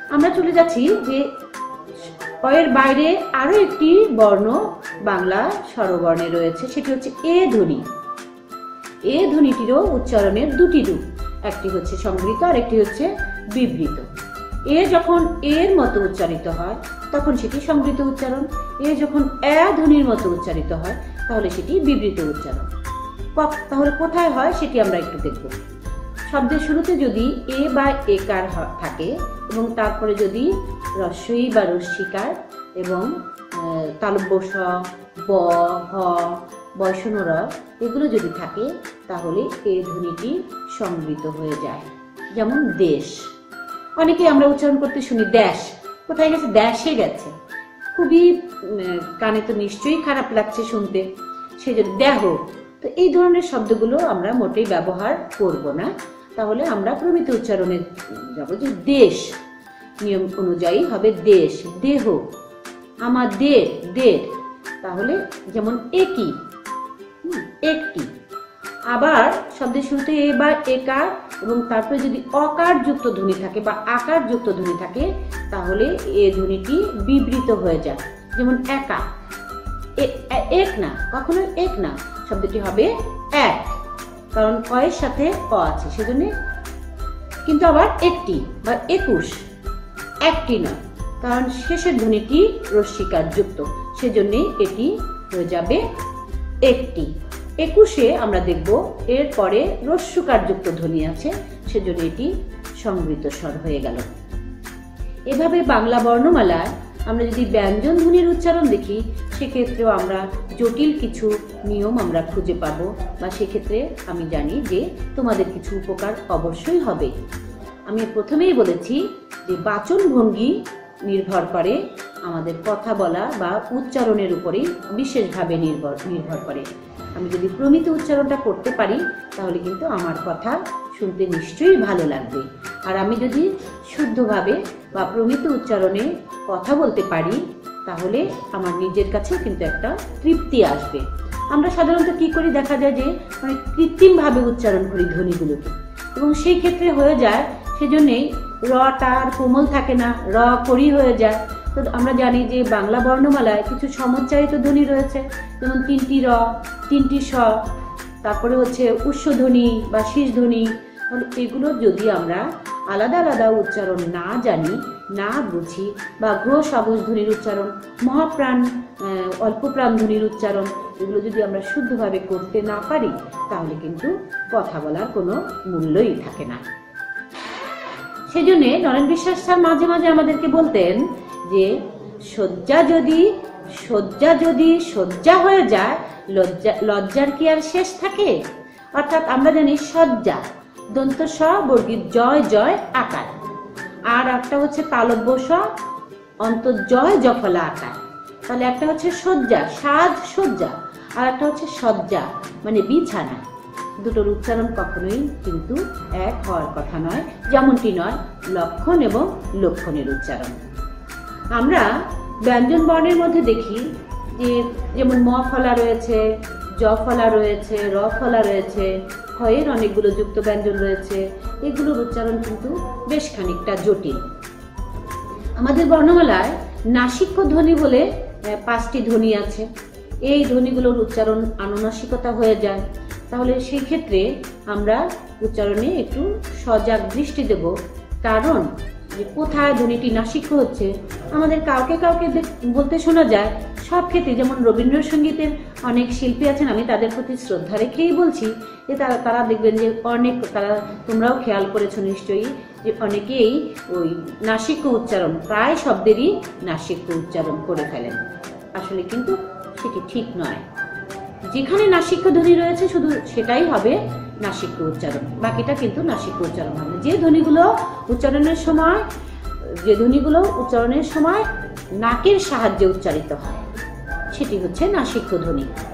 আমরা চলে যাচ্ছি যে অয়ের বাইরে আরো একটি বর্ণ বাংলা স্বরবর্ণে রয়েছে, সেটি হচ্ছে এ ধ্বনি। এ ধ্বনিটিরও উচ্চারণের দুটি রূপ, একটি হচ্ছে সংবৃত আর একটি হচ্ছে বিবৃত। এ যখন এর মতো উচ্চারিত হয় তখন সেটি সংবৃত উচ্চারণ, এ যখন এ ধ্বনির মতো উচ্চারিত হয় তাহলে সেটি বিবৃত উচ্চারণ। তাহলে কোথায় হয় সেটি আমরা একটু দেখব। শব্দের শুরুতে যদি এ বা একার থাকে এবং তারপরে যদি রস্বই বা রস্যিকার এবং তালব্য স, ব, হ, বয়সন র এগুলো যদি থাকে তাহলে এ ধ্বনিটি সংবৃত হয়ে যায়। যেমন দেশ, অনেকে আমরা উচ্চারণ করতে শুনি দেশ, কোথায় গেছে? দেশে গেছে। খুবই কানে তো নিশ্চয়ই খারাপ লাগছে শুনতে, সেজন্য দেহ। তো এই ধরনের শব্দগুলো আমরা মোটেই ব্যবহার করব না। তাহলে আমরা প্রমিত উচ্চারণে যাব যে দেশ, নিয়ম অনুযায়ী হবে দেশ, দেহ, আমাদের, দের। তাহলে যেমন একই, একটি। আবার শব্দের শুরুতে এ বা একার এবং তারপরে যদি অকার যুক্ত ধ্বনি থাকে বা আকার যুক্ত ধ্বনি থাকে তাহলে এ ধ্বনিটি বিবৃত হয়ে যায়। যেমন একা, এক না, কখনো এক না, শব্দটি হবে এক, কারণ অয়ের সাথে অ আছে সেজন্য। কিন্তু আবার একটি বা 21, একটি নয়, কারণ শেষের ধ্বনিটি রস্যিকার যুক্ত, সেজন্য এটি হয়ে যাবে একটি। 21-এ আমরা দেখব এর পরে রস্যকার যুক্ত ধ্বনি আছে, সেজন্য এটি সংবৃত স্বর হয়ে গেল। এভাবে বাংলা বর্ণমালায় আমরা যদি ব্যঞ্জন ধ্বনির উচ্চারণ দেখি সেক্ষেত্রেও আমরা জটিল কিছু নিয়ম আমরা খুঁজে পাবো, বা সেক্ষেত্রে আমি জানি যে তোমাদের কিছু উপকার অবশ্যই হবে। আমি প্রথমেই বলেছি যে বাচন ভঙ্গি নির্ভর করে আমাদের কথা বলা বা উচ্চারণের উপরেই বিশেষভাবে নির্ভর করে। আমি যদি প্রমিত উচ্চারণটা করতে পারি তাহলে কিন্তু আমার কথা শুনতে নিশ্চয়ই ভালো লাগবে, আর আমি যদি শুদ্ধভাবে বা প্রমিত উচ্চারণে কথা বলতে পারি তাহলে আমার নিজের কাছেও কিন্তু একটা তৃপ্তি আসবে। আমরা সাধারণত কি করি, দেখা যায় যে মানে কৃত্রিমভাবে উচ্চারণ করি ধ্বনিগুলোকে, এবং সেই ক্ষেত্রে হয়ে যায় সেজন্যই রটা আর কোমল থাকে না, র করি হয়ে যায়। তো আমরা জানি যে বাংলা বর্ণমালায় কিছু সমুচ্চারিত ধ্বনি রয়েছে, যেমন 3টি র, 3টি স, তারপরে হচ্ছে উষ্ধ্বধ্বনি বা শীর্ষধ্বনি। তাহলে এগুলো যদি আমরা আলাদা আলাদা উচ্চারণ না জানি, না বুঝি, বা গ্রহ সবজ ধ্বনির উচ্চারণ, মহাপ্রাণ অল্প প্রাণ ধ্বনির উচ্চারণ, এগুলো যদি আমরা শুদ্ধভাবে করতে না পারি তাহলে কিন্তু কথা বলার কোনো মূল্যই থাকে না। সেজন্য নরেন বিশ্বাস স্যার মাঝে মাঝে আমাদেরকে বলতেন যে শয্যা যদি শয্যা হয়ে যায় লজ্জার কি আর শেষ থাকে। অর্থাৎ আমরা জানি শয্যা দন্ত স বর্গীর জয় জয় আকার, আর একটা হচ্ছে তালব্য স অন্ত জয় জফলা আকার। তাহলে একটা হচ্ছে শয্যা, সাজ শয্যা, আর একটা হচ্ছে শয্যা মানে বিছানা। দুটোর উচ্চারণ কখনোই কিন্তু এক হওয়ার কথা নয়, যেমনটি নয় লক্ষণ এবং লক্ষণের উচ্চারণ। আমরা ব্যঞ্জন বর্ণের মধ্যে দেখি যে যেমন ম ফলা রয়েছে, জ ফলা রয়েছে, র ফলা রয়েছে, ক্ষয়ের অনেকগুলো যুক্ত ব্যঞ্জন রয়েছে। এগুলোর উচ্চারণ কিন্তু বেশ খানিকটা জটিল। আমাদের বর্ণমালায় নাসিক্য ধ্বনি বলে 5টি ধ্বনি আছে। এই ধ্বনিগুলোর উচ্চারণ আনুনাসিকতা হয়ে যায়। তাহলে সেই ক্ষেত্রে আমরা উচ্চারণে একটু সজাগ দৃষ্টি দেব, কারণ যে কোথায় ধ্বনিটি নাসিক্য হচ্ছে আমাদের কাউকে কাউকে বলতে শোনা যায়। সব ক্ষেত্রে যেমন রবীন্দ্রসঙ্গীতের অনেক শিল্পী আছেন, আমি তাদের প্রতি শ্রদ্ধা রেখেই বলছি যে তারা দেখবেন যে তোমরাও খেয়াল করেছো নিশ্চয়ই যে অনেকেই ওই নাসিক্য উচ্চারণ, প্রায় শব্দেরই নাসিক্য উচ্চারণ করে ফেলেন। আসলে কিন্তু সেটি ঠিক নয়। যেখানে নাসিক্য ধ্বনি রয়েছে শুধু সেটাই হবে নাসিক্য উচ্চারণ, বাকিটা কিন্তু নাসিক্য উচ্চারণ হবে। যে ধ্বনিগুলো উচ্চারণের সময় নাকের সাহায্যে উচ্চারিত হয় সেটি হচ্ছে নাসিক্য ধ্বনি।